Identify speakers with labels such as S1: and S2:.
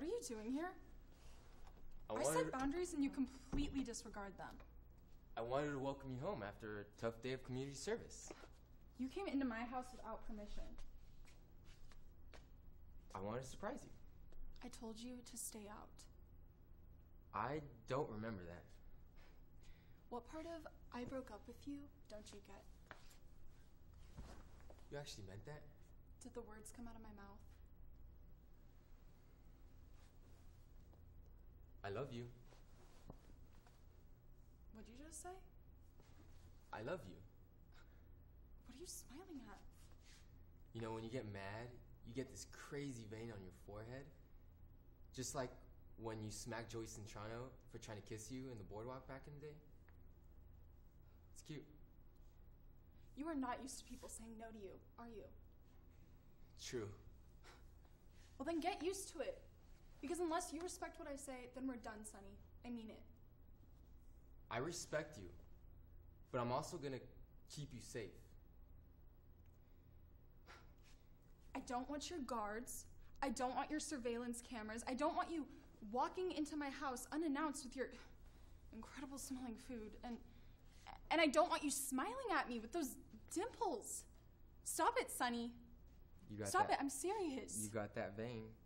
S1: What are you doing here? I set boundaries and you completely disregard them.
S2: I wanted to welcome you home after a tough day of community service.
S1: You came into my house without permission.
S2: I wanted to surprise you.
S1: I told you to stay out.
S2: I don't remember that.
S1: What part of I broke up with you don't you get?
S2: You actually meant that?
S1: Did the words come out of my mouth?
S2: I love you.
S1: What'd you just say?
S2: I love you.
S1: What are you smiling at?
S2: You know, when you get mad, you get this crazy vein on your forehead. Just like when you smacked Joey Cintrano for trying to kiss you in the boardwalk back in the day. It's cute.
S1: You are not used to people saying no to you, are you?
S2: True.
S1: Well, then get used to it. Because unless you respect what I say, then we're done, Sonny. I mean it.
S2: I respect you, but I'm also gonna keep you safe.
S1: I don't want your guards. I don't want your surveillance cameras. I don't want you walking into my house unannounced with your incredible smelling food. And I don't want you smiling at me with those dimples. Stop it, Sonny.
S2: You got
S1: Stop
S2: that,
S1: it, I'm serious.
S2: You got that vein.